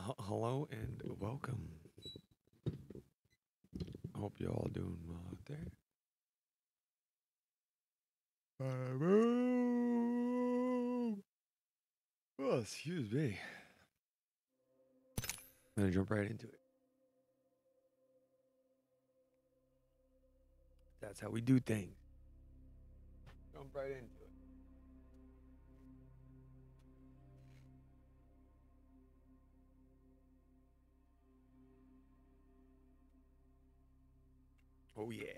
Hello and welcome. I hope you're all doing well out there. Oh, excuse me. I'm gonna jump right into it. That's how we do things. Jump right into it. Oh yeah.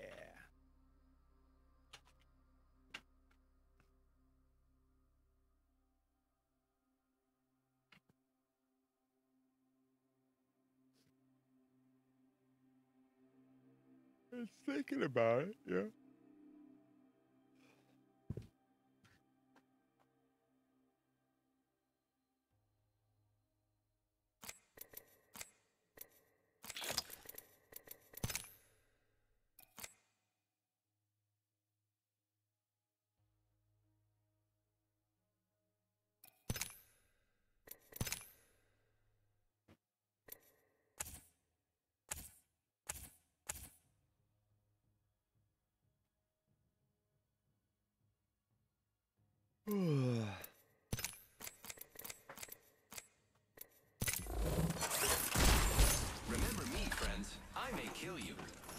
I was thinking about it, yeah. Remember me, friends. I may kill you.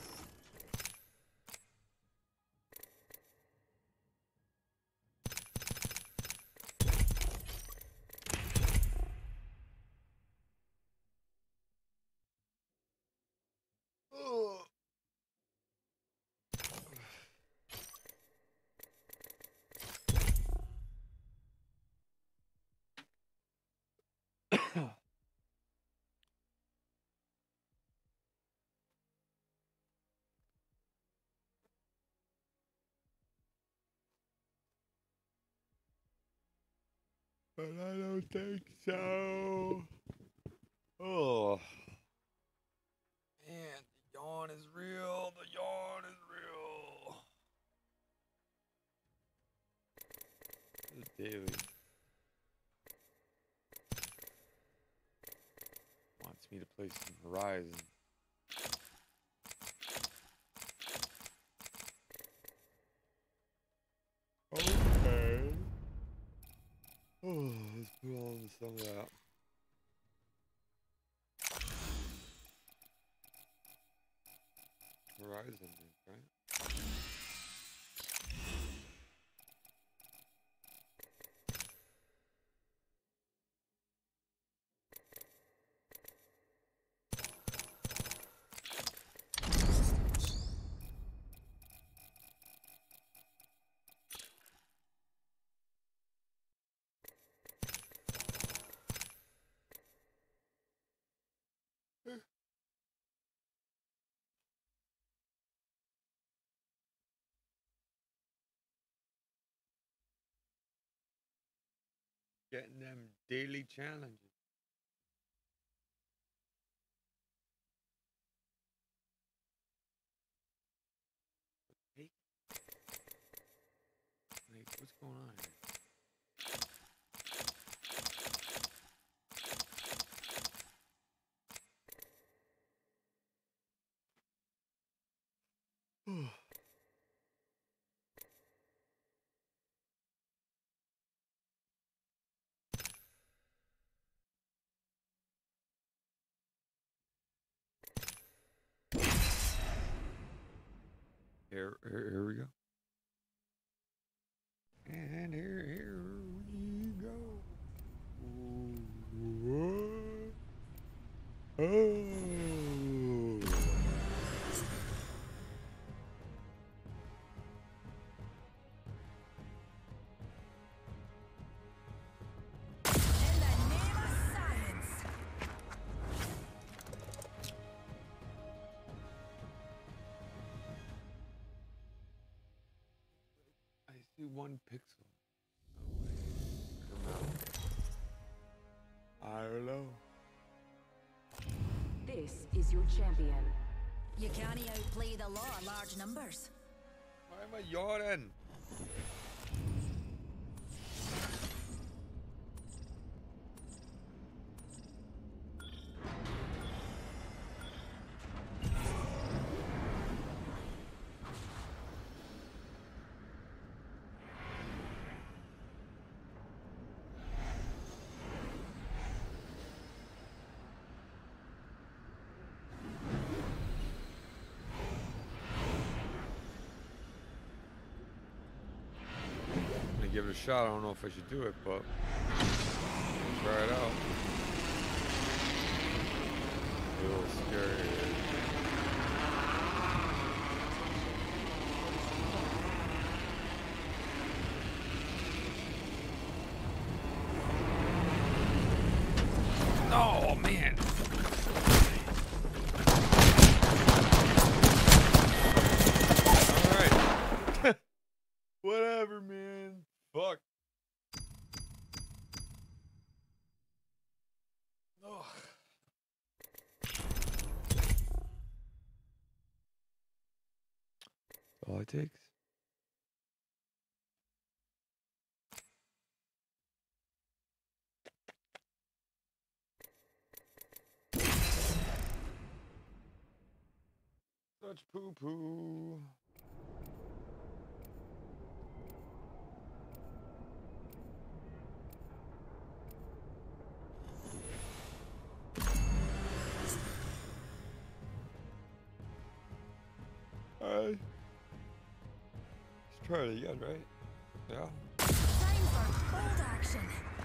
But I don't think so. Oh. Man, the yawn is real. The yawn is real. The daily wants me to play some Horizon. Okay. Oh, let's put on some of that. Horizon, right? Getting them daily challenges. Hey, like, what's going on here? Here we go. And here we go. Oh. In the name of science! I see one pixel. Oh, wait. Come out. I don't know. This is your champion. You can't outplay the law of large numbers. Why am I yawning? give it a shot. I don't know if I should do it, but try it out. A little scary. Oh man. Alright. Whatever, man. Fuck. Oh. All it takes. Such poo poo. Alright. Let's try it again, right? Yeah. Time for bold action.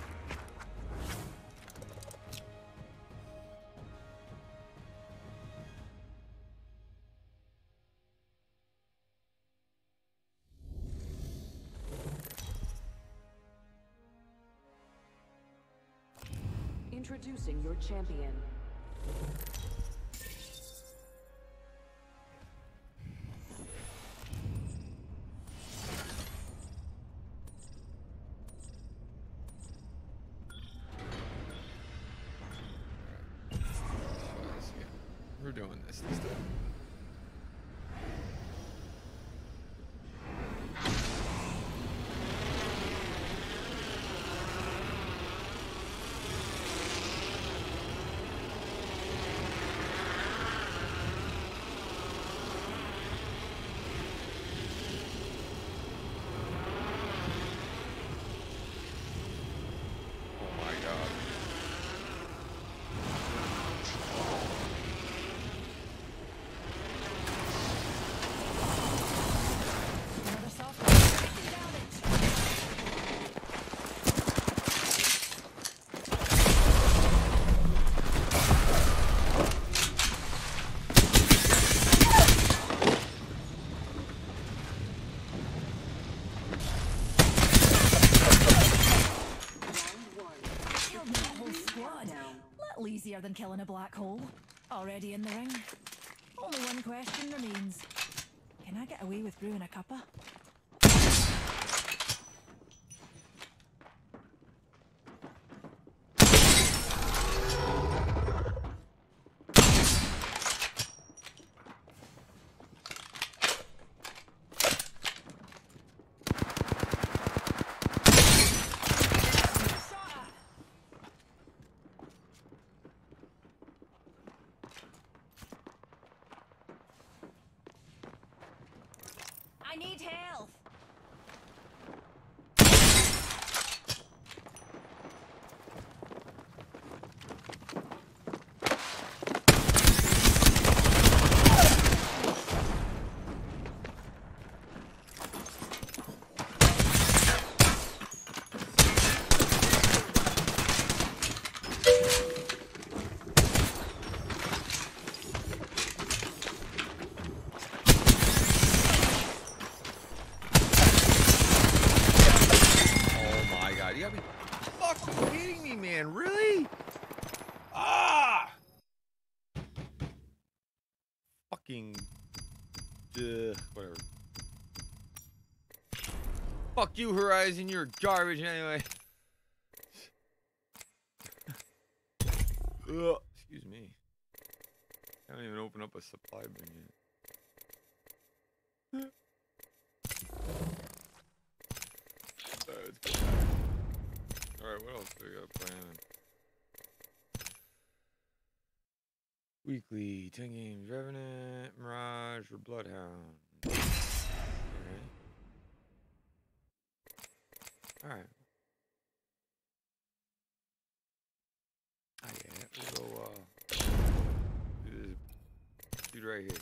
Introducing your champion. We're doing this time. Oh my god. Another soft taking damage. Killed my whole squad. Little easier than killing a black hole. Already in the ring. Only one question remains. Can I get away with brewing a cuppa? I need health. Oh my god, you gotta be fucking kidding me, man. Really? Ah! Fucking. Whatever. Fuck you, Horizon. You're garbage anyway. Ugh. Excuse me. I haven't even opened up a supply bin yet. Let's go. Alright, what else do we got planned? Weekly, 10 games, Revenant, Mirage, or Bloodhound. Alright. Oh yeah, we'll go, do this dude right here.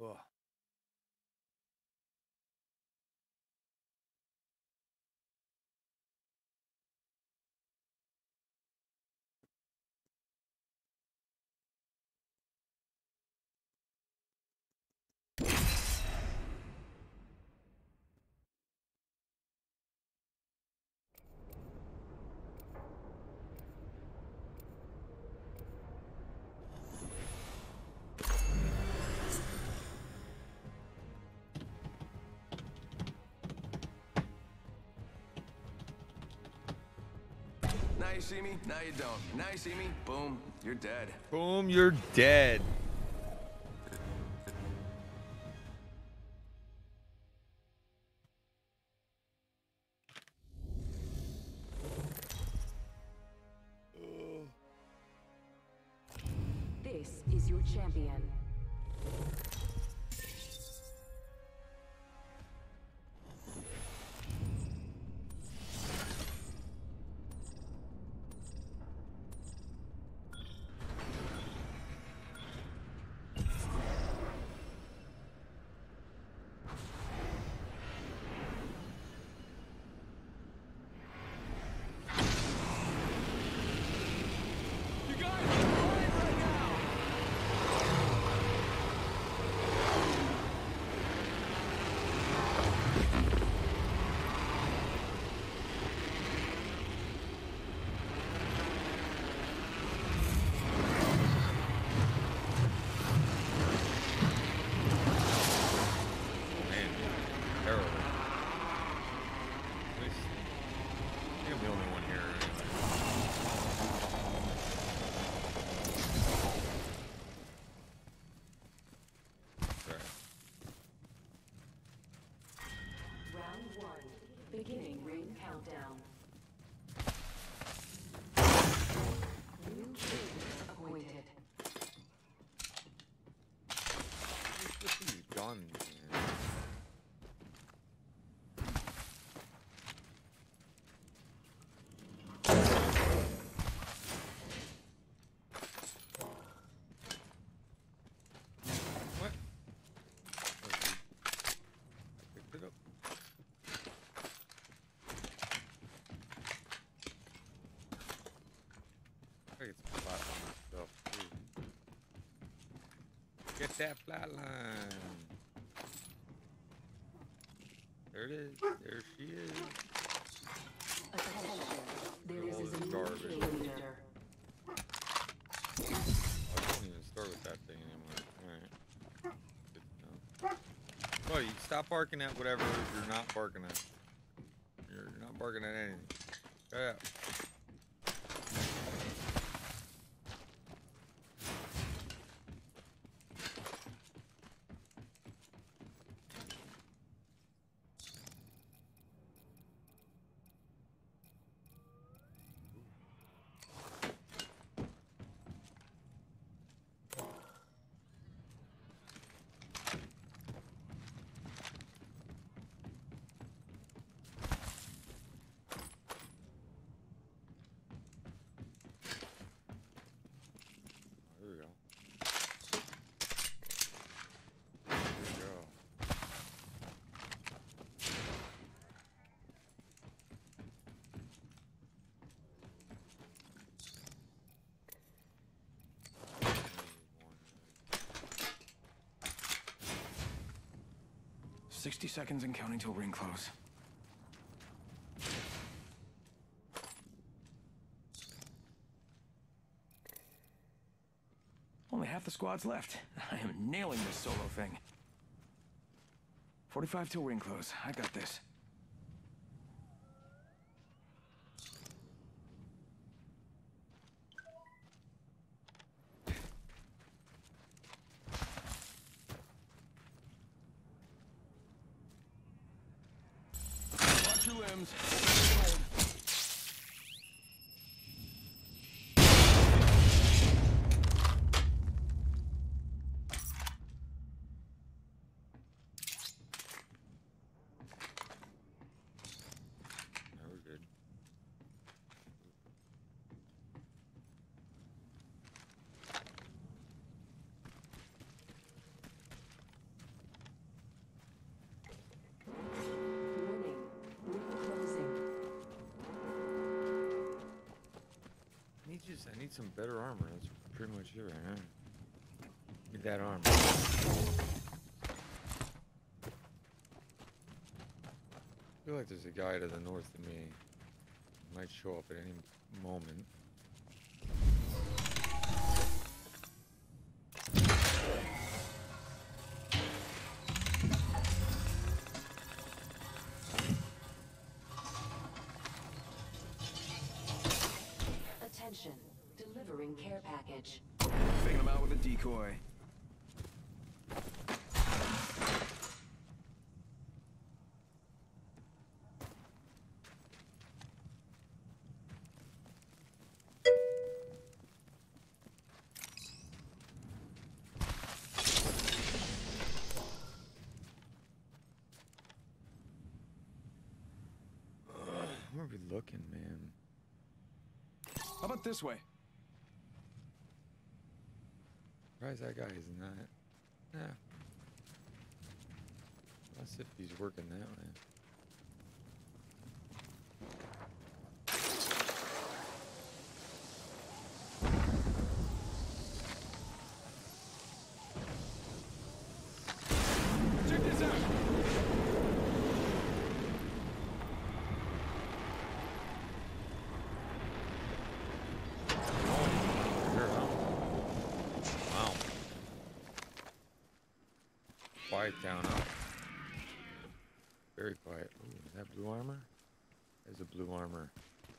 Ugh. Now you see me, now you don't. Now you see me, boom, you're dead. Boom, you're dead. This is your champion. Man, terrible. At least, I think I'm the only one here anyway. Right. Round 1. Beginning ring countdown. New king appointed. What's with these guns, man? What? Oh, I picked it up. I get some flatline stuff too. Get that flatline. There it is. There she is. Attention. There All is this a new garbage. kill leader. I don't even start with that thing anymore. Alright. Good to know. Well, you stop barking at whatever you're not barking at. You're not barking at anything. Yeah. There we go. There we go. One. 60 seconds and counting till ring close. Only half the squad's left. I am nailing this solo thing. 45 till ring close. I got this. Watch your limbs. Now we're good. some better armor. That's pretty much it right now. Get that armor. I feel like there's a guy to the north of me. Might show up at any moment. Attention, delivering care package. Faking him out with a decoy. Where are we looking, man? How about this way? Surprised that guy is not. Yeah. Let's see if he's working that way. Check this out. Sure, huh? Wow. Quiet down, huh? Very quiet. Ooh, is that blue armor? There's a blue armor.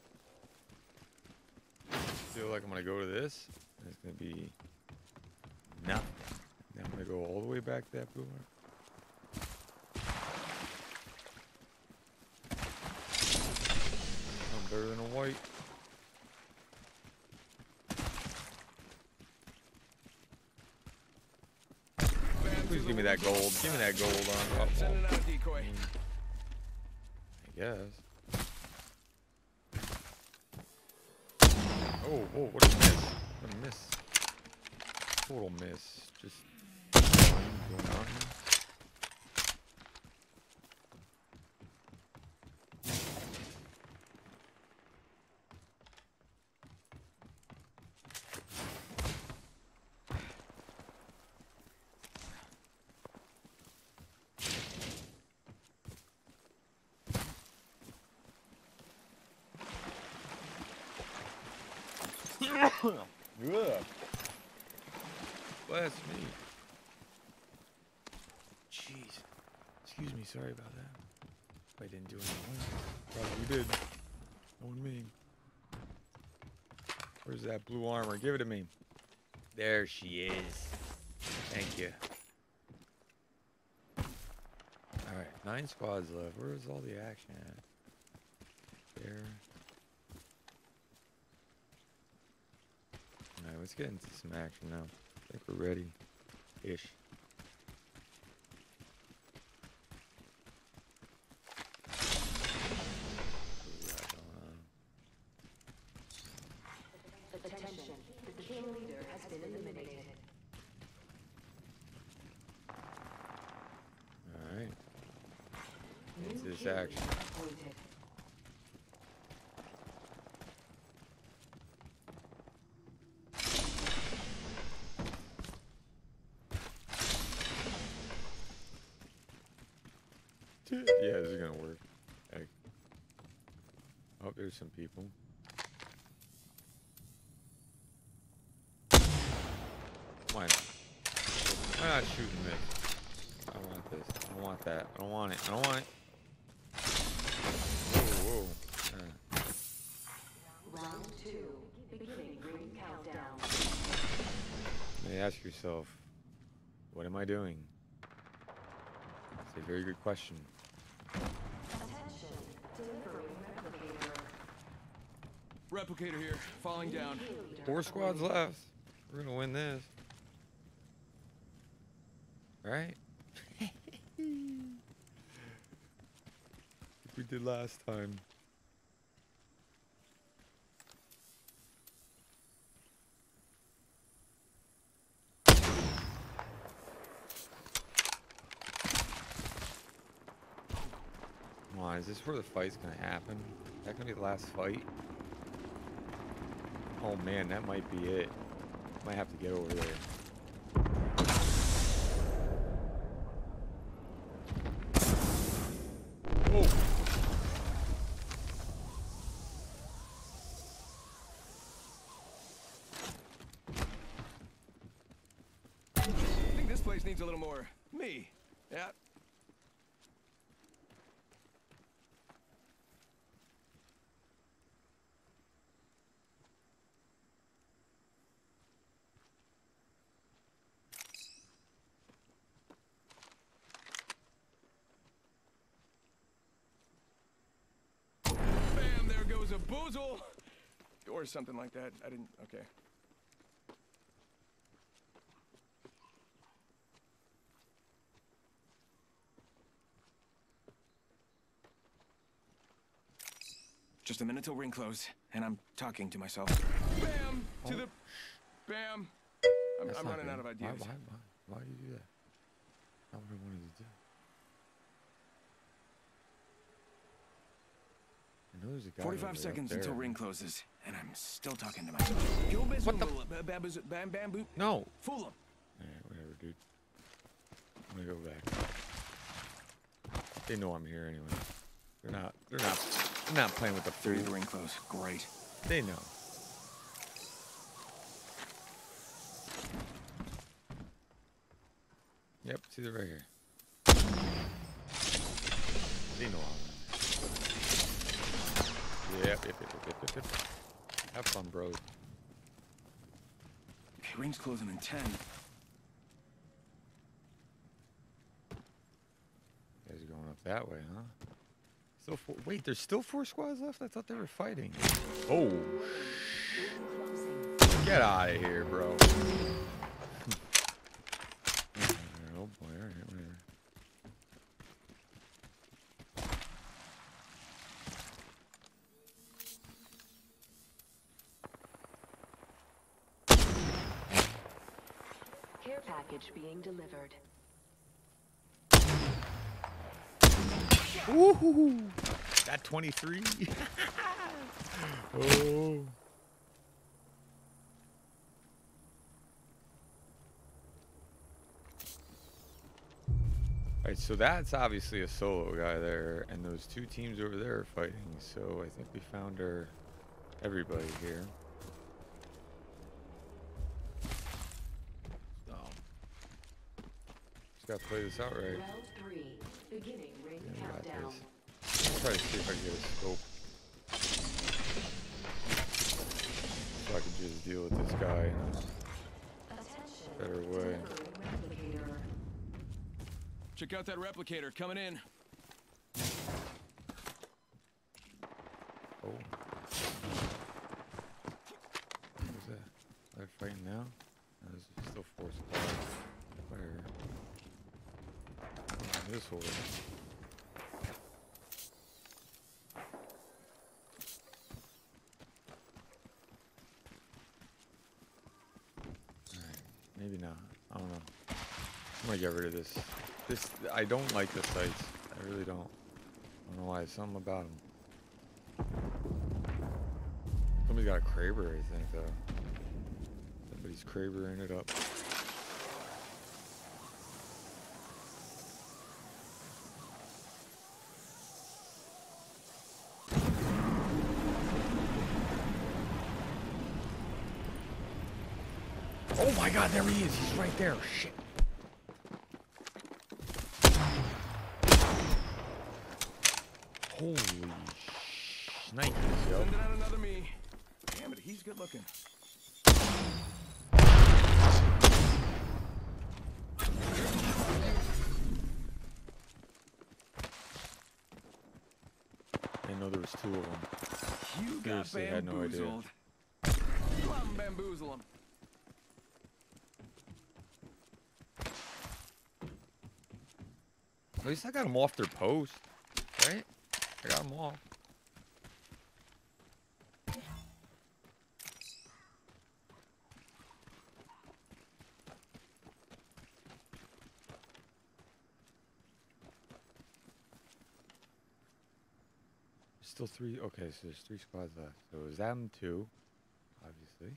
Feel like I'm gonna go to this, and it's gonna be nothing. Then I'm gonna go all the way back to that blue armor. I'm better than a white. Please give me that gold. Give me that gold on. Oh, Sending out a decoy. I guess. Oh, whoa, what a miss. What a miss. Total miss. Just going on here. Ugh. Bless me. Jeez. Excuse me, sorry about that. I didn't do anything. Probably did. Knowing me. Where's that blue armor? Give it to me. There she is. Thank you. Alright, 9 squads left. Where's all the action at? There. Alright, let's get into some action now. I think we're ready. Ish. Attention, the kill leader has been eliminated. Alright. Into New this kill action. leader appointed. Yeah, this is gonna work. Hey. Oh, there's some people. Why not? Why not shooting this? I want this. I don't want that. I don't want it. I don't want it. Whoa, whoa. Round 2, beginning ring countdown. You may ask yourself, what am I doing? It's a very good question. Attention, delivering replicator. Replicator here, falling down. Kill leader 4 squads appointed. left. We're gonna win this. Right? Like we did last time. Come on, is this where the fight's gonna happen? Is that gonna be the last fight? Oh Oh man, that might be it. Might have to get over there. Oh. I think this place needs a little more me. Yeah. Bam, there goes a boozle. Or something like that. I didn't, okay. Just a minute till ring close, and I'm talking to myself. Bam! To the... Bam! I'm running out of ideas. Why do you do that? Not what I wanted to do. I know there's a guy 45 over seconds up there. until ring closes, and I'm still talking to myself. Yo, What the... Bam, bam, boop. No! Fool him. Alright, whatever, dude. I'm gonna go back. They know I'm here anyway. They're not playing with the Three food. to ring close. Great. They know. Yep, see it right here. They know I'm Yep. Have fun, bros. Okay, ring's closing in 10. You guys are going up that way, huh? Still four. Wait, there's still 4 squads left? I thought they were fighting. Oh. Get out of here, bro. Oh boy, alright, whatever. Care package being delivered. Woohoo! That 23. Oh. Alright, so that's obviously a solo guy there, and those 2 teams over there are fighting. So I think we found everybody here. So just gotta play this out right. Round 3, beginning ring Yeah, we got countdown. this. I'll try to see if I can get a scope. So I can just deal with this guy in a better way. Replicator. Check out that replicator coming in. Oh. What's that? They're fighting now? No, there's still 4 squads. Where? Oh, this horde. Alright, maybe not. I don't know. I'm gonna get rid of this. I don't like the sights. I really don't. I don't know why. Something about them. Somebody's got a Kraber, I think, though. Somebody's Krabering it up. Oh my god, there he is. He's right there. Shit. Holy shnikes, yo. Sending out another me. Damn it, he's good looking. I didn't know there was 2 of them. You got Seriously, had no idea. bamboozled. Go out and bamboozle him. At least I got them off their post, right? I got them off. Still 3. Okay, so there's 3 squads left. So it was them 2, obviously. See?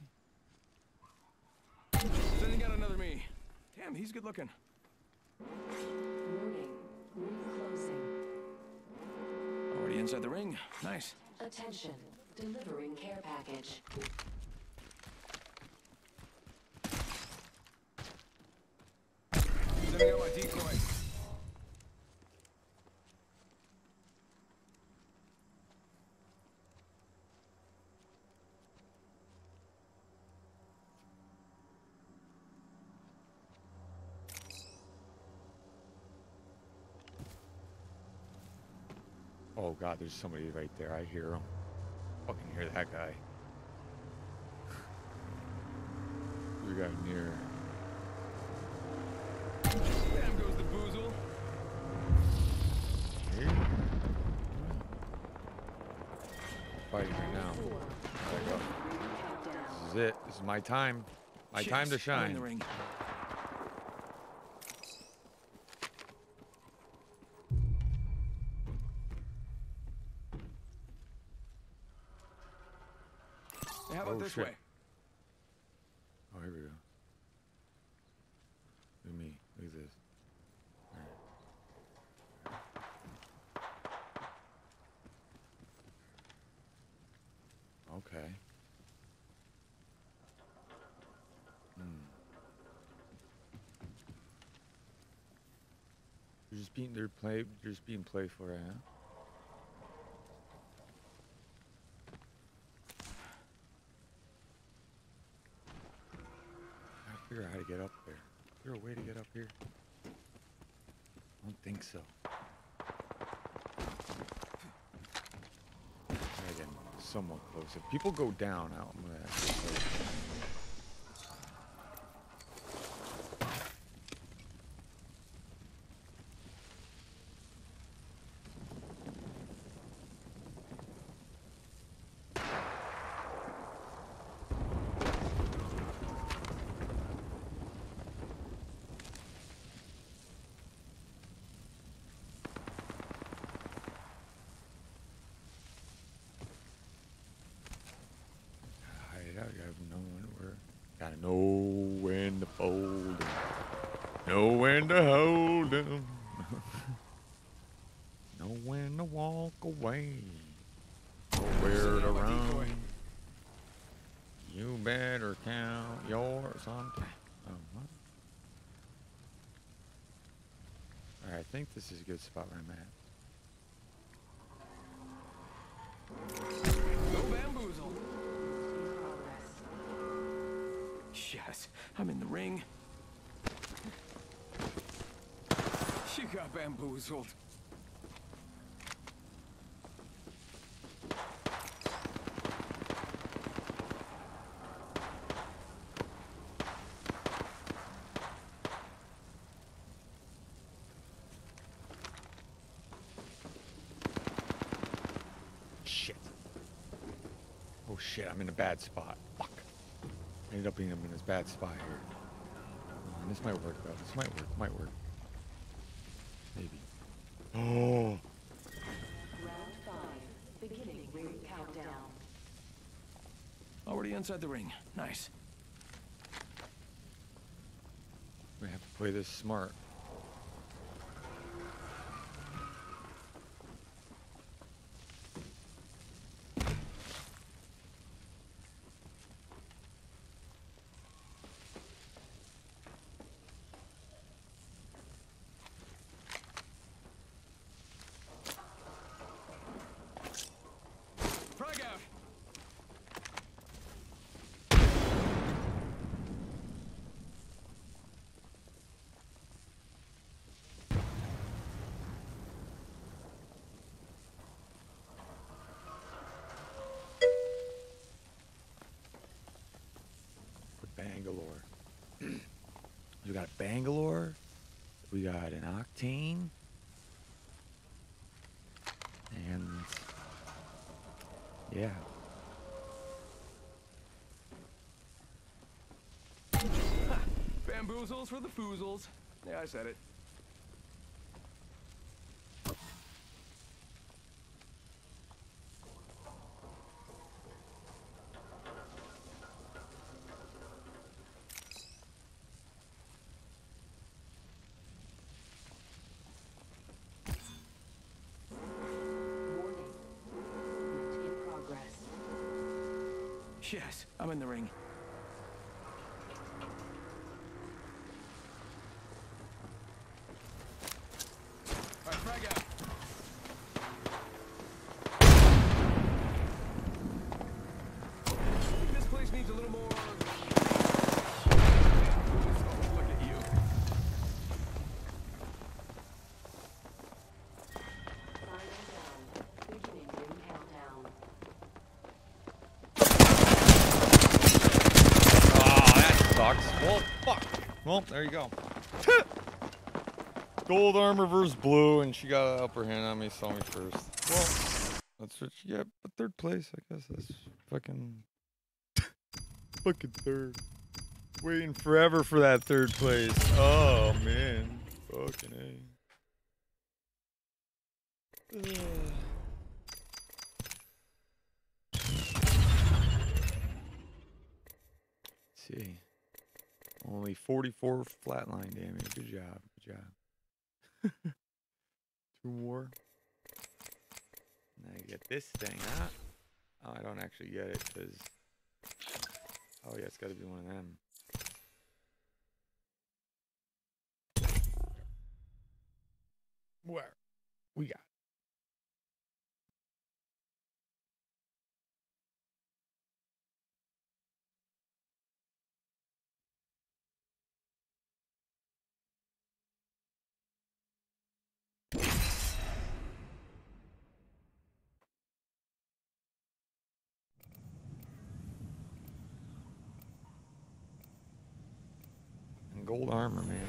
Sending out another me. Damn, he's good looking. Warning. Ring closing. Already inside the ring. Nice. Attention. Delivering care package. Sending out my decoy. Oh god, there's somebody right there. I hear him. Fucking hear that guy. We got near. Bam goes the boozle. Here? Fighting right now. There I go. This is it. This is my time. My time to Shit, I'm in shine. the ring. Hey, how about Oh, this shit. way? Oh, here we go. Look at me. Look at this. Okay. They're just being playful right now. I gotta figure out how to get up there. Is there a way to get up here? I don't think so. Try getting somewhat close. If people go down, I'm gonna have to go. Gotta know when to fold 'em. Know when to hold 'em. Know when to walk away. Know where to run. You better count your something. Alright, I think this is a good spot where I'm at. No bamboozle. Yes, I'm in the ring. She got bamboozled. Shit. Oh shit, I'm in a bad spot. Fuck. I ended up being in this bad spot here. This might work though. This might work. Maybe. Oh! Round 5. Beginning ring countdown. Already inside the ring. Nice. We have to play this smart. Frag out. Bangalore. We got Bangalore. We got an Octane. And yeah. Bamboozles for the foozles. Yeah, I said it. Yes, I'm in the ring. All right, frag out. This place needs a little more. Oh, look at you. Final down. Beginning ring countdown. Oh, that sucks. Well, fuck. Well, there you go. Gold armor versus blue, and she got an upper hand on me, saw me first. Well, that's what she got. But third place, I guess that's fucking third. Waiting forever for that third place. Oh man, fucking A. Ugh. See, only 44 flatline damage. Good job. Good job. 2 more. Now I get this thing, huh? Oh, I don't actually get it because. Oh, yeah, it's got to be one of them. Where? We got. And gold armor, man.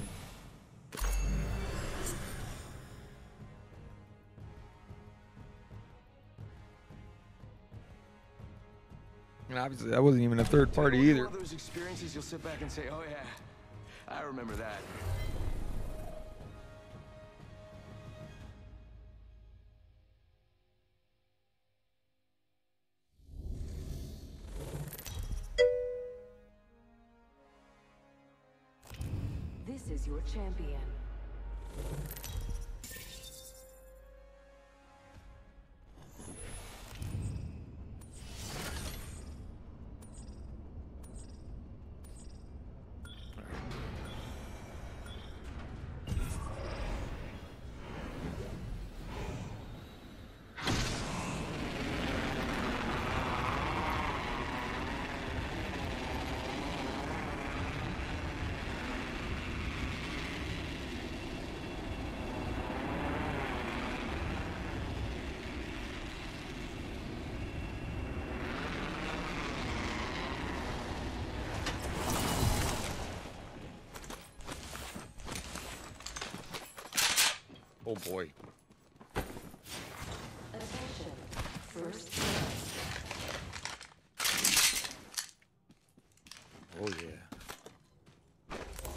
And obviously, that wasn't even a third party either. One of those experiences you'll sit back and say, "Oh yeah, I remember that." This is your champion. Oh boy. Attention. First Oh yeah.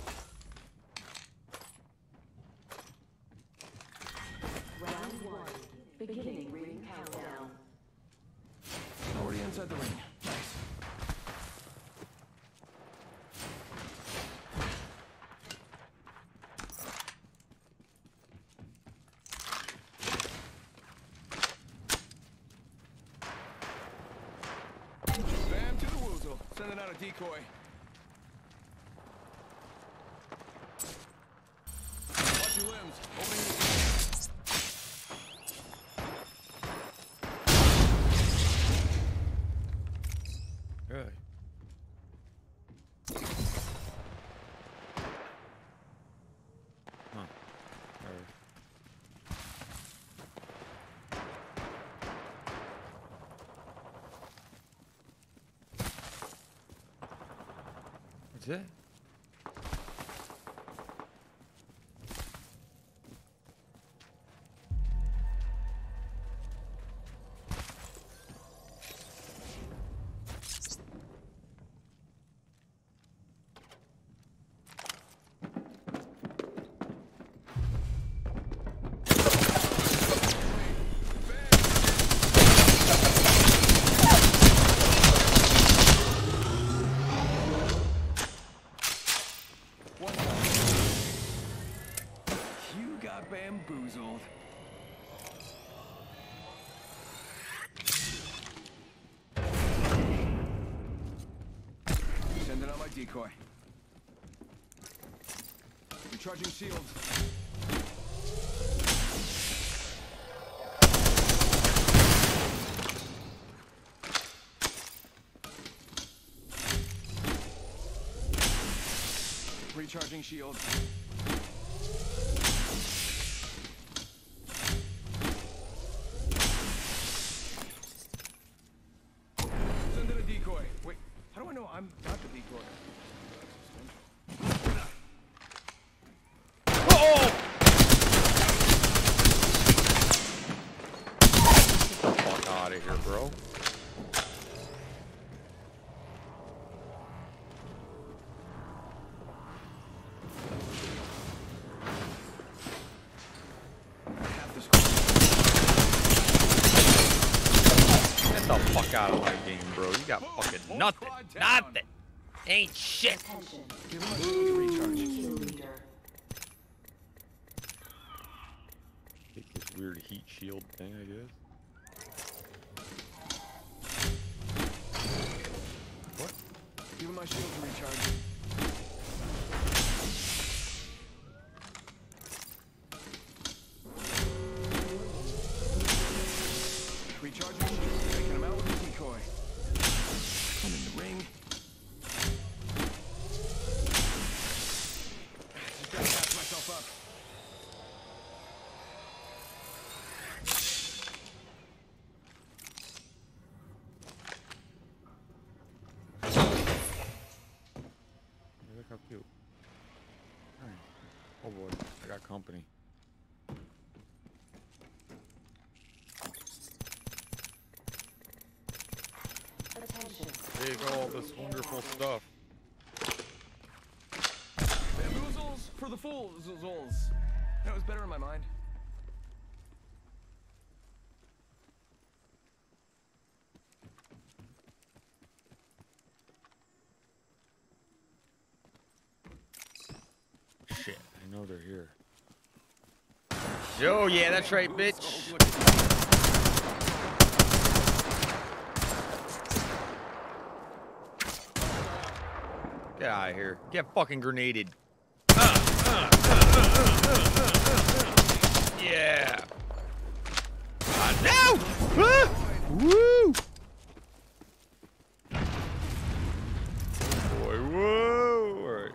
round 1. Beginning ring countdown. Already inside the ring. Nice. Bam to the woozle. Sending out a decoy. Watch your limbs. Opening your Really? Huh. Alright. That's it? You got bamboozled. decoy. Recharging shields. Recharging shields. Send in a decoy. Wait, how do I know I'm not the decoy? Get the fuck out of here, bro. Get the fuck out of my game, bro. You got fucking nothing. Nothing. Ain't shit. Attention. Give him a shield to recharge. Kill leader. Take this weird heat shield thing, I guess. What? Give him my shield to recharge. Recharging shield. Taking him out with a decoy. I'm in the ring. Just gotta patch myself up. Look how cute. Alright. Oh boy, I got company. Attention. Take all this wonderful stuff. Bamboozles for the fools. That was better in my mind. Shit, I know they're here. Yo, yeah, that's right, bitch. Get out of here. Get fucking grenaded. Yeah. No! Woo! Boy, whoa! Alright.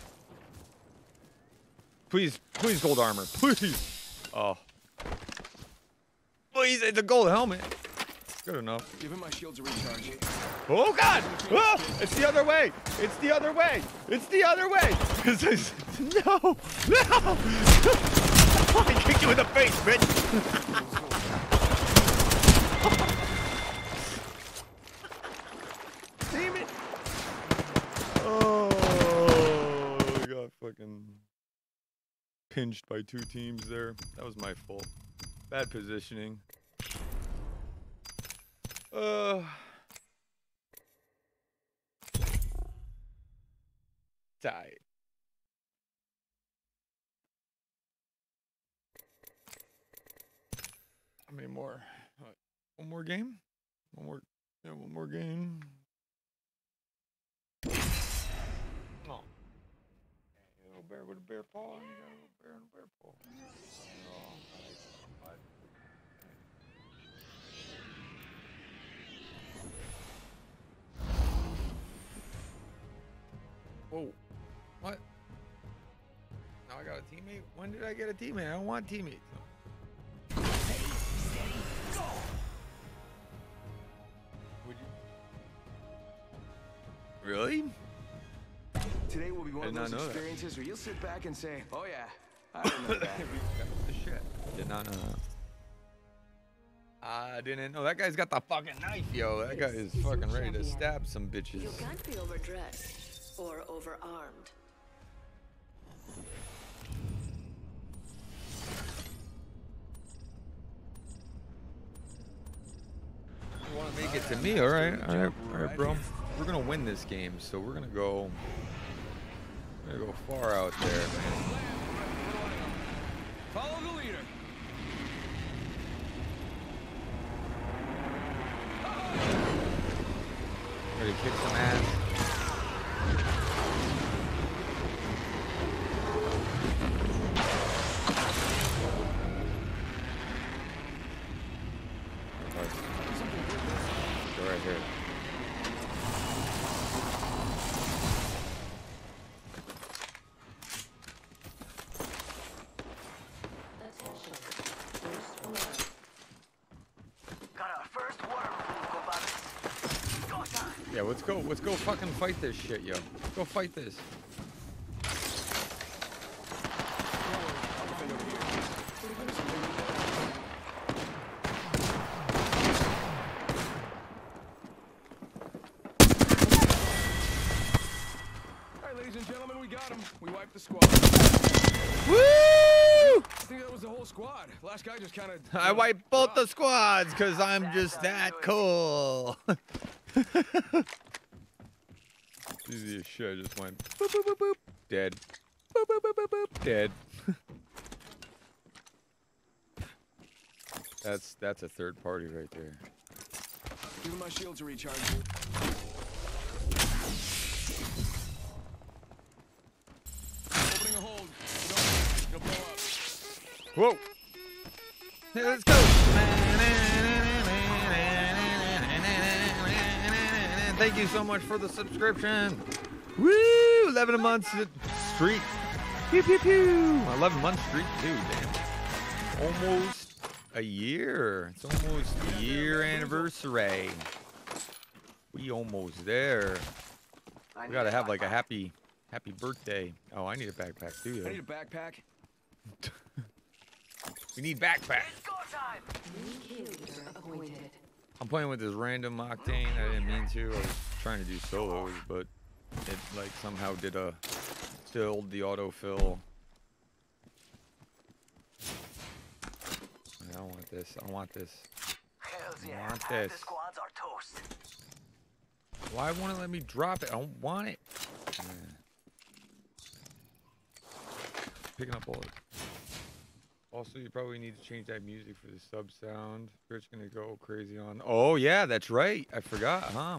Please, gold armor. Please. Oh. Please, it's a gold helmet. Good enough. Give him my shield to recharge. Oh God! Oh, it's the other way! It's the other way! It's the other way! No! No! I kicked you in the face, bitch! Damn it! Oh, I got fucking pinched by two teams there. That was my fault. Bad positioning. Tight. How many more? One more game? One more game. Oh. A little bear with a bear paw. You got a little bear and a bear paw. Whoa. What? Now I got a teammate? When did I get a teammate? I don't want teammates. Would you? Really? Today will be one of Did not those know that. experiences where you'll sit back and say, "Oh yeah, I remember that." The shit. Did not know that. I didn't know. That guy's got the fucking knife, yo. That guy is fucking ready to stab some bitches. You can't be overdressed or overarmed. You want to make it to me? All right, bro. We're gonna win this game, so we're gonna go far out there, man. Follow the leader. Ready to kick some ass. Yeah, let's go fucking fight this shit, yo. Let's go fight this. Alright, ladies and gentlemen, we got him. We wiped the squad. Woo! I think that was the whole squad. Last guy just kind of. I wiped both the squads because I'm just that cool. Easy as shit. I just went boop, boop, boop, boop, dead. Boop, boop, boop, boop, boop, dead. That's a third party right there. Give my shield to recharge. Opening a hold. It'll blow up. Whoa! Hey, let's go! Thank you so much for the subscription. Woo! 11 months streak. Pew pew pew. 11 month streak too. Damn. Almost a year. It's almost a year anniversary. We almost there. We gotta have like a happy birthday. Oh, I need a backpack too. I need a backpack. We need backpack. New kill leader appointed. I'm playing with this random Octane. I didn't mean to. I was trying to do solos, but it like somehow filled the autofill. I don't want this. I want this. I want this. Why won't it let me drop it? I don't want it. Yeah. Picking up bullets. Also, you probably need to change that music for the sub sound. It's gonna go crazy on. Oh yeah, that's right. I forgot, huh?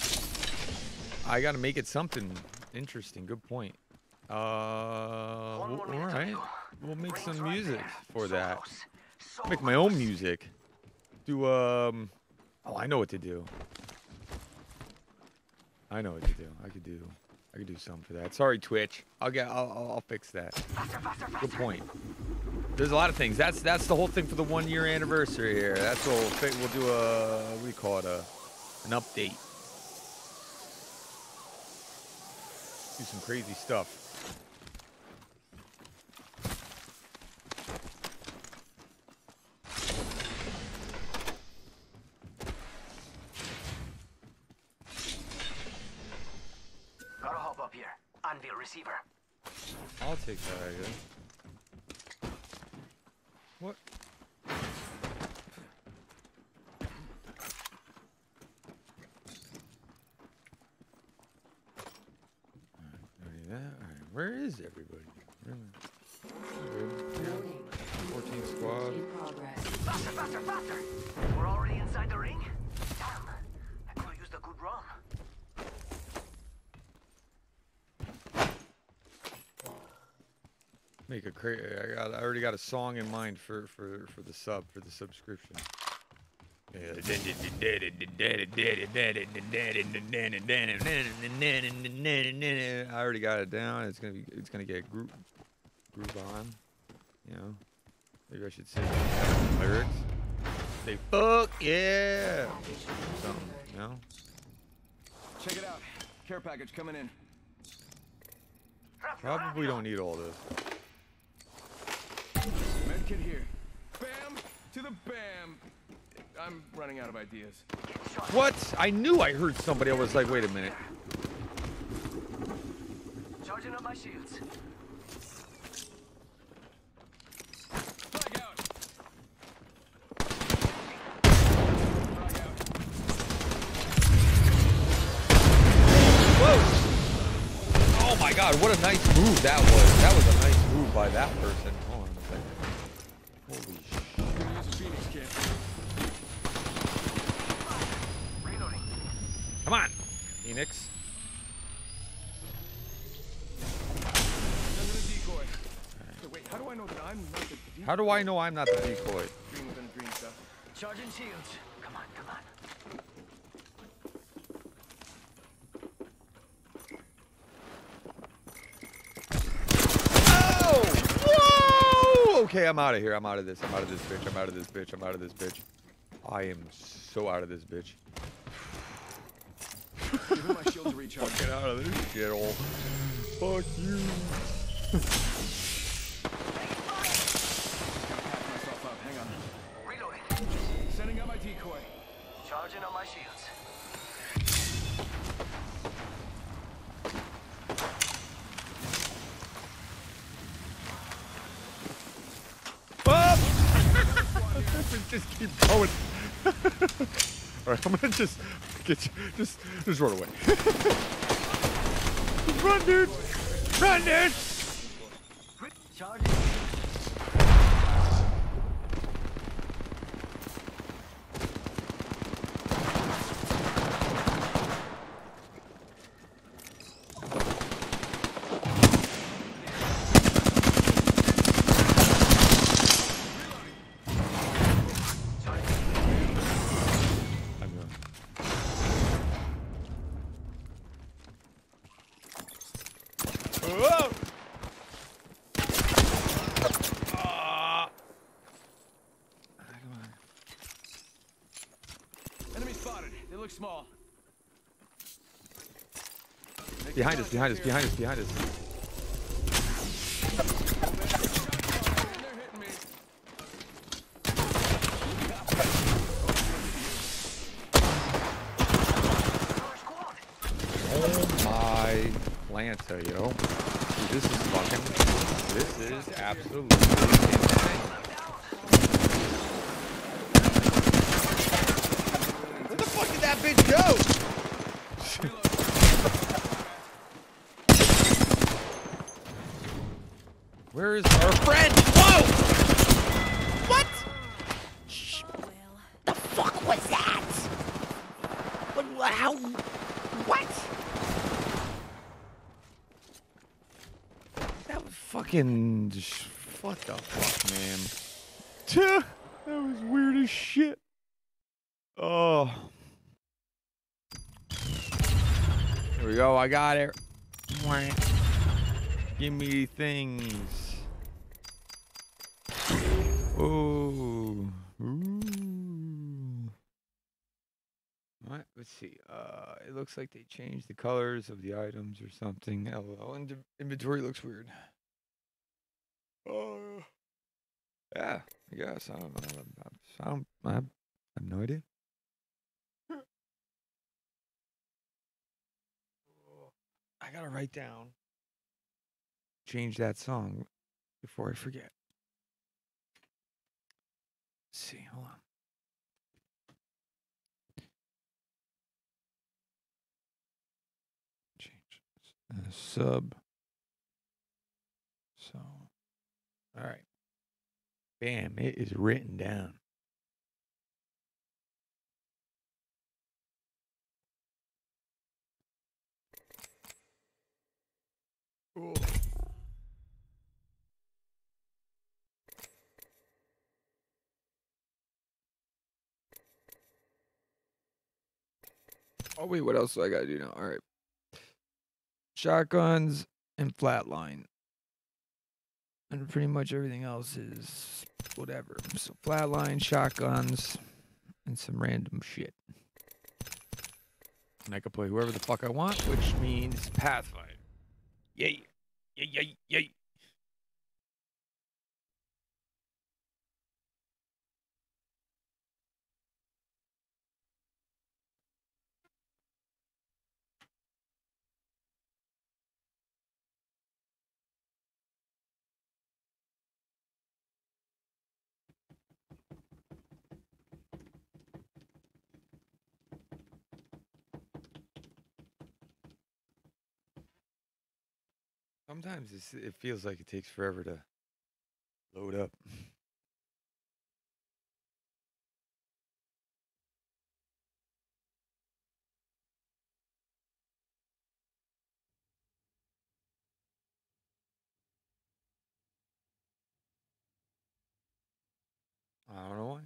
I gotta make it something interesting. Good point. All right. We'll make some music for that. Make my own music. Do Oh, I know what to do. I know what to do. I could do something for that. Sorry, Twitch. I'll fix that. Good point. There's a lot of things. That's the whole thing for the 1 year anniversary here. That's what we'll do what do you call it? An update. Do some crazy stuff. Gotta hop up here. Anvil receiver. I'll take that, I guess. What? Alright, that. Alright, where is everybody? Warning. 14 squad. In progress. Faster, faster, faster! We're already inside the ring? Damn. I could use the good rum. Make a I already got a song in mind for the subscription. I already got it down. It's gonna get groove on. You know, maybe I should sing lyrics. Say fuck yeah. Something, you know. Check it out. Care package coming in. Probably don't need all this. Medkit here. Bam to the bam. I'm running out of ideas. What? I knew I heard somebody. I was like, wait a minute. Charging up my shields. Flag out. Whoa! Oh my God! What a nice move that was. That was a nice move by that person. Hold on a second. Holy shit! Use a Phoenix kit. Reloading. Come on, Phoenix. Another decoy. So wait, how do I know that I'm not the decoy? How do I know I'm not the decoy? Dream within a dream stuff. Charging shields. Come on, come on. Oh! Whoa! Okay, I'm out of here. I'm out of this. I'm out of this bitch. I'm out of this bitch. I'm out of this bitch. I am so out of this bitch. Give him my shield to recharge. Get out of this shithole. Fuck you. Patch myself up. Hang on. Reloading. Setting up my decoy. Charging on my shields. Just keep going. Alright, I'm gonna just get you. Just run away. Run, dude! Run, dude! Charging. I'm going. Whoa! Enemy spotted. They look small. Behind us, behind us, behind us, behind us. They're hitting me. Oh my Lanta, yo. Dude, this is absolutely insane. Where the fuck did that bitch go? Where is our friend? Whoa! What? Well, The fuck was that? How? What? That was fucking. What the fuck, man? That was weird as shit. Oh. Here we go. I got it. Mwah. Give me things. Ooh. Ooh. What? Let's see. It looks like they changed the colors of the items or something. LOL. Inventory looks weird. Oh. Yeah. I guess. I don't know. I have no idea. I gotta write down. Change that song before I forget. Let's see, hold on. Change sub. So, all right. Bam! It is written down. Cool. Oh wait, what else do I gotta do now? All right. Shotguns and flatline. And pretty much everything else is whatever. So flatline, shotguns, and some random shit. And I can play whoever the fuck I want, which means Pathfinder. Yay. Yay, yay, yay. Sometimes it feels like it takes forever to load up. I don't know why.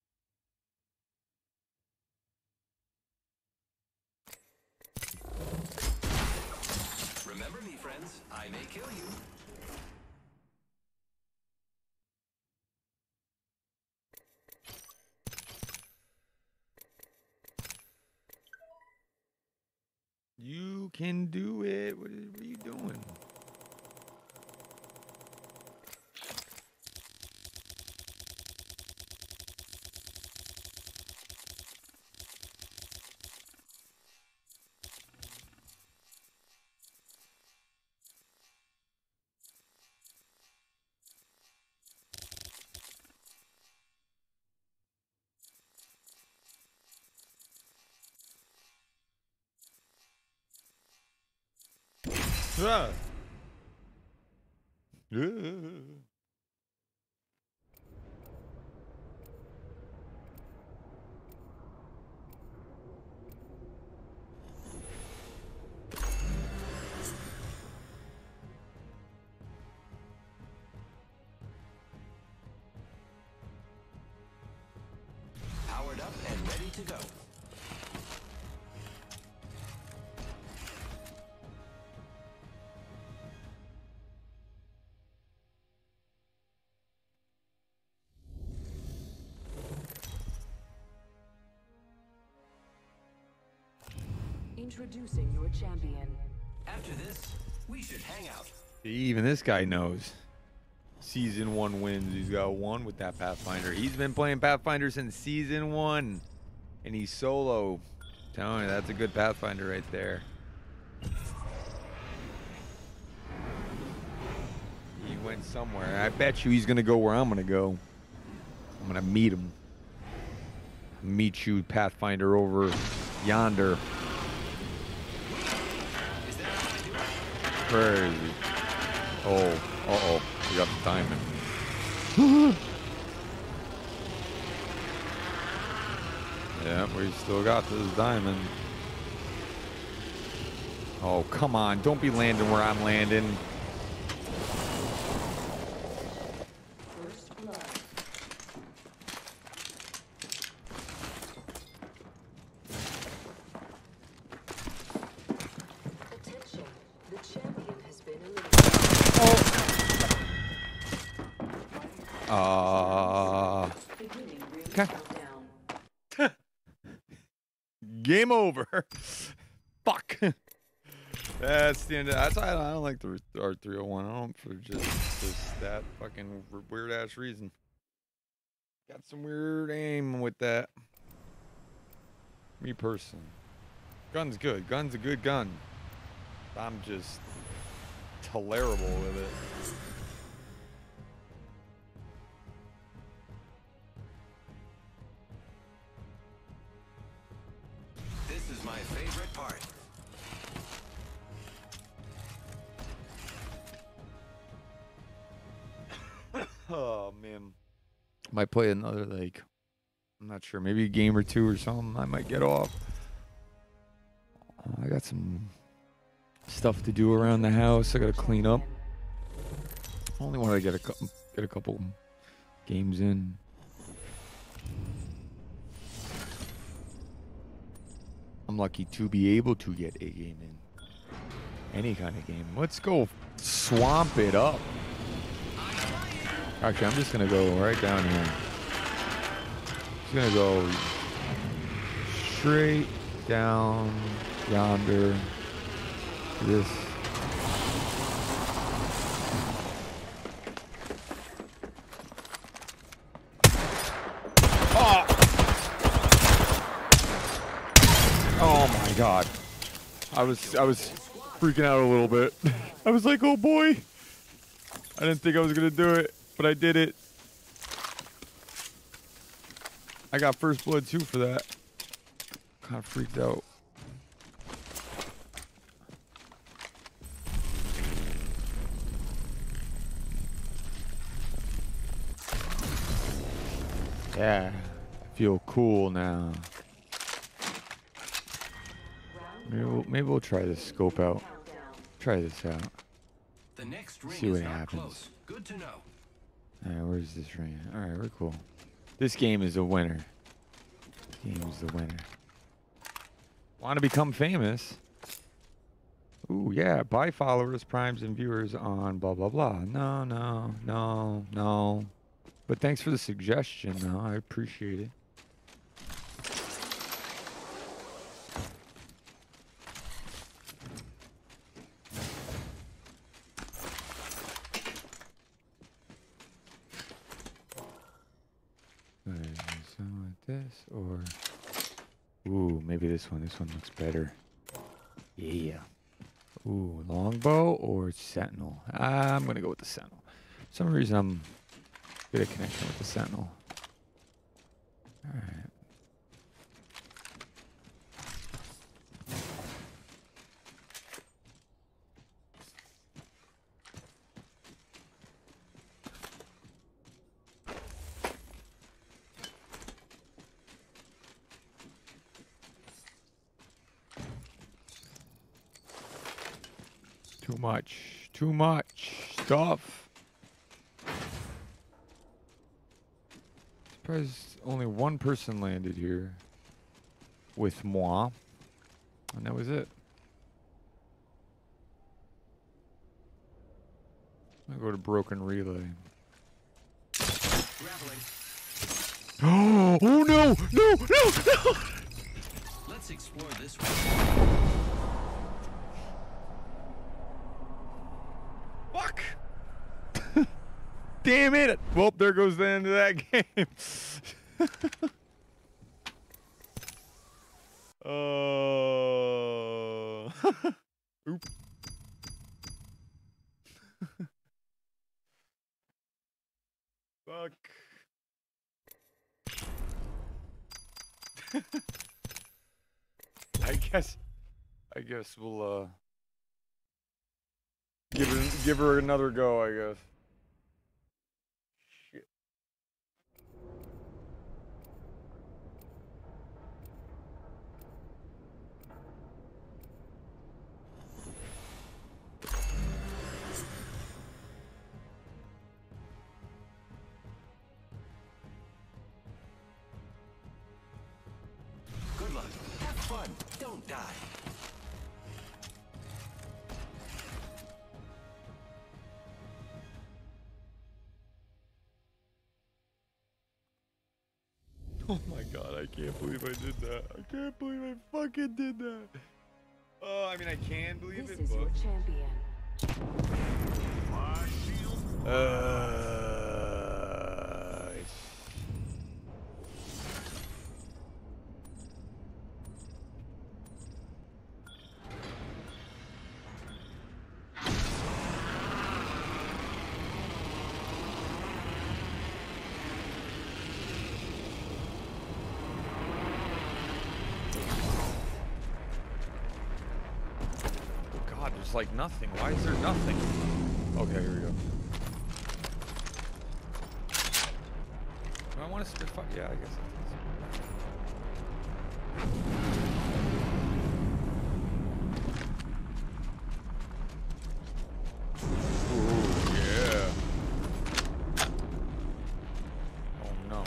Remember me, friends. I may kill you. can do it. What are you doing? Ah. Powered up and ready to go. Introducing your champion. After this, we should hang out. Even this guy knows. Season 1 wins. He's got 1 with that Pathfinder. He's been playing Pathfinder since Season 1. And he's solo. I'm telling you, that's a good Pathfinder right there. He went somewhere. I bet you he's going to go where I'm going to go. I'm going to meet him. Meet you, Pathfinder, over yonder. Crazy. Oh, uh-oh. We got the diamond. Yeah, we still got this diamond. Oh, come on. Don't be landing where I'm landing. First blood. Attention. The champion has been eliminated. Beginning ring Okay. countdown. Game over. Fuck. That's the end of, that's why I don't like the R301. I don't for just that fucking weird ass reason. Got some weird aim with that. Me personally. Gun's good. Gun's a good gun. I'm just tolerable with it. This is my favorite part. Oh man. Might play another, like, I'm not sure, maybe a game or two or something. I might get off. I got some stuff to do around the house. I gotta clean up. I only want to get a couple games in. I'm lucky to be able to get a game in. Any kind of game. Let's go swamp it up. Actually, I'm just gonna go right down here. Just gonna go straight down yonder. This. Oh! Oh my God! I was freaking out a little bit. I was like, oh boy! I didn't think I was gonna do it, but I did it. I got first blood too for that. Kind of freaked out. Yeah, I feel cool now. Maybe we'll try this scope out. Try this out. The next ring See what is not happens. close. Good to know. Alright, where's this ring? Alright, we're cool. This game is a winner. This game is the winner. Want to become famous? Ooh, yeah. Buy followers, primes, and viewers on blah, blah, blah. No, no, no, no. But thanks for the suggestion, though. I appreciate it. this or... Ooh, maybe this one. This one looks better. Yeah. Ooh, longbow or sentinel? I'm gonna go with the sentinel. For some reason, I'm good at connection with the sentinel. All right. Too much stuff. Surprised only one person landed here with moi, and that was it. I'll go to broken relay. Oh no! No! No! Let's explore this one. Fuck! Damn it! Well, there goes the end of that game. Oop. Fuck. I guess we'll give her another go, I guess. Shit. Good luck. Have fun. Don't die. Oh my god, I can't believe I did that. I can't believe I fucking did that. Oh, I mean, I can believe This it, is but... your champion. God, there's like nothing. Why is there nothing? Okay, here we go. Do I want to spit fire? Yeah, I guess Ooh, yeah. Oh no.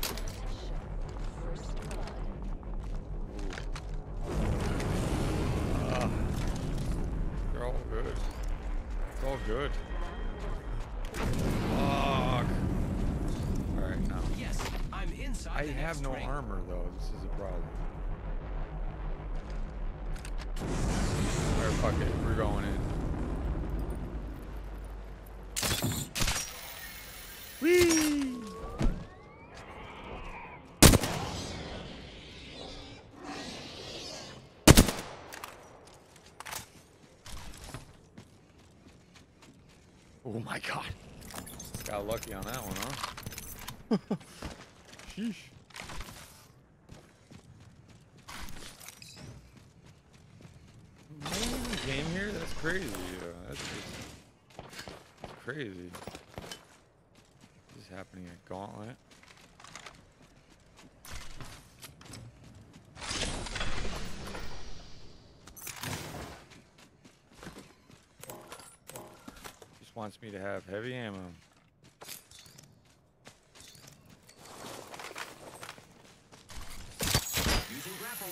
They're all good. It's all good. Fuck. Alright, now. Yes, I'm inside. I have no armor though. This is a problem. Alright, fuck it. We're going in. Whee! Oh my god. Got lucky on that one, huh? Sheesh. No one even came here? That's crazy. That's just crazy. This is happening at Gauntlet. Just wants me to have heavy ammo. Using grapple.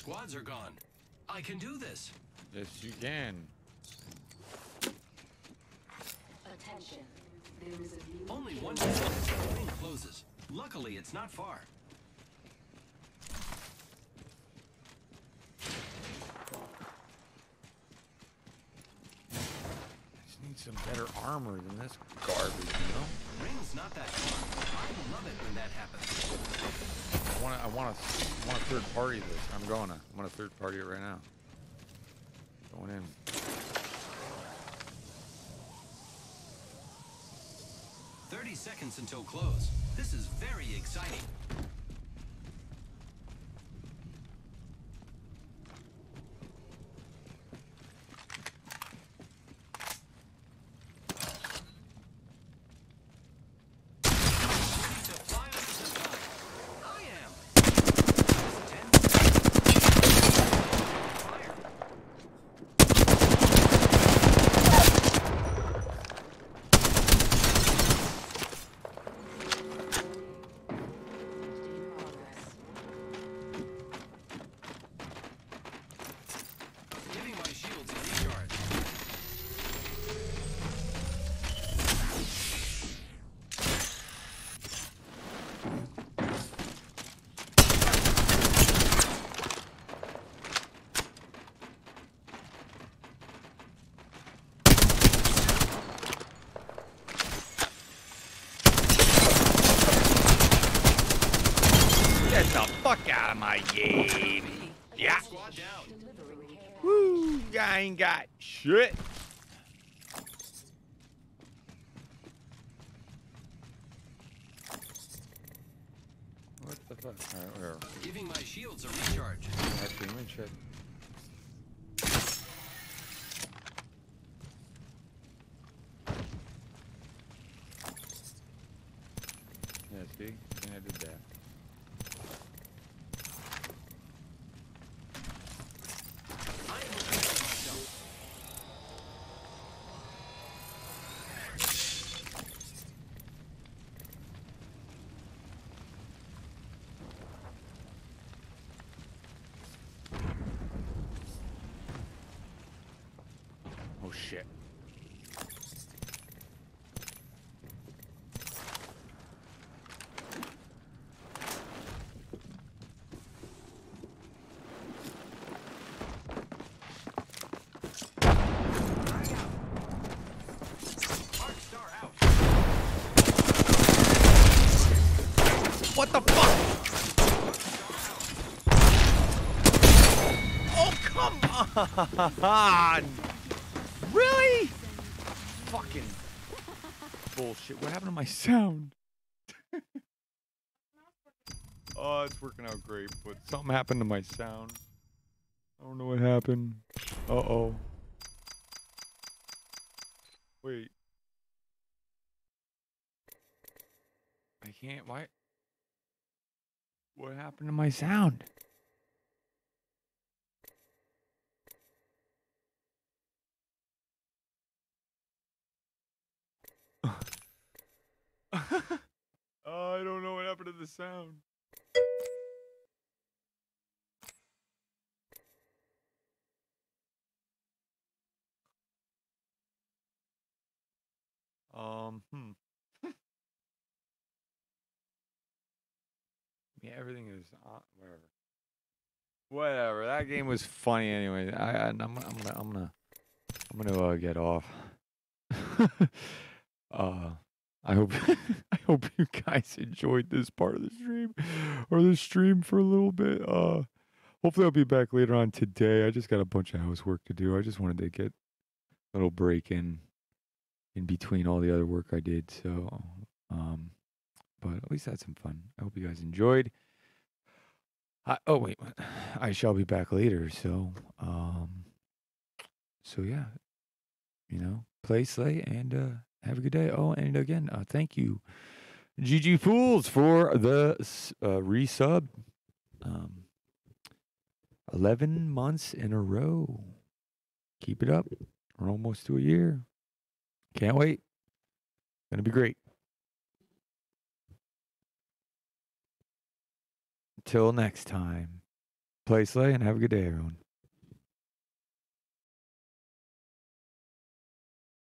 squads are gone. I can do this. Yes, you can. Attention. There is a new Only kill one leader. minute until the ring closes. Luckily, it's not far. I just need some better armor than this garbage, you know? Ring's not that far. I love it when that happens. I want to third party this. I'm gonna third party it right now. Going in. 30 seconds until close. This is very exciting. Ready to fly off the zip line. I am. 10 fire. In progress. Giving my shields a recharge. Get the fuck out of my game. Yeah. Squad down. Woo. I ain't got shit. What the fuck? Alright, whatever. Giving my shields a recharge. Actually, let me check. Yeah, see? I think I did that. I am preparing myself. Oh shit. Arc Star out. What the fuck? Oh, come on! Really? Fucking bullshit. What happened to my sound? Oh, it's working out great, but something happened to my sound. I don't know what happened. Uh-oh. Wait. I can't, why? What happened to my sound? I don't know what happened to the sound. Yeah, everything is whatever. Whatever. That game was funny anyway. I'm gonna get off. I hope I hope you guys enjoyed this part of the stream or the stream for a little bit. Hopefully I'll be back later on today. I just got a bunch of housework to do. I just wanted to get a little break in between all the other work I did. So, but at least I had some fun. I hope you guys enjoyed. Oh wait, I shall be back later. So, yeah, play, slay, and have a good day. Oh, and again, thank you, GG Fools, for the resub. 11 months in a row. Keep it up. We're almost to a year. Can't wait. Gonna be great. Till next time. Play Slay and have a good day, everyone.